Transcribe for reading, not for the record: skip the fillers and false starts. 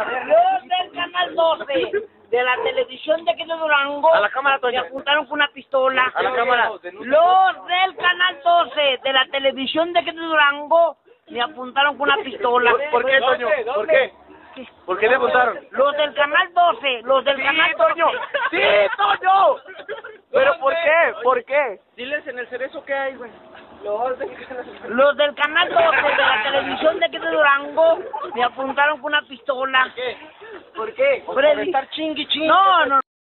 Los del Canal 12 de la televisión de aquí de Durango A la cámara, me Toño. apuntaron con una pistola. A la cámara. Los del Canal 12 de la televisión de aquí de Durango me apuntaron con una pistola. ¿Por qué, Toño? ¿Por qué? ¿Por qué le apuntaron? Los del Canal 12, los del Canal 12. Toño! ¡Sí, Toño! ¿Pero por qué? ¿Por qué? Diles en el cerezo qué hay, güey. Los del Canal 12 de la televisión de aquí de Durango me apuntaron con una pistola. ¿Por qué? Por estar chingui. No, no.